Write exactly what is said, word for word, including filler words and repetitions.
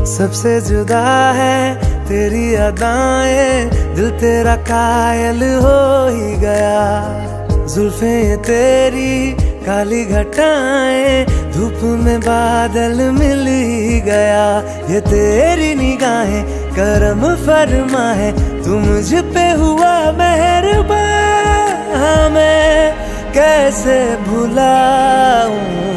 सबसे जुदा है तेरी अदाएं, दिल तेरा कायल हो ही गया। जुल्फें तेरी काली घटाएं, धूप में बादल मिल ही गया। ये तेरी निगाहें करम फरमा है, तू मुझ पे हुआ मेहरबान, मैं कैसे भुलाऊं।